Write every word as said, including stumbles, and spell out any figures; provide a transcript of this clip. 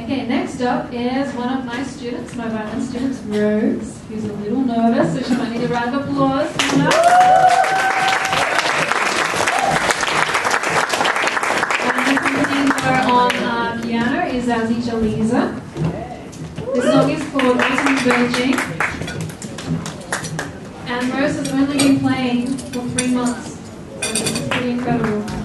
Okay, next up is one of my students, my violin students, Rose, who's a little nervous, so she might need a round of applause. And accompanying her on uh, piano is our teacher, Lisa. This song is called Autumn Virgin. And Rose has only been playing for three months, so this is pretty incredible.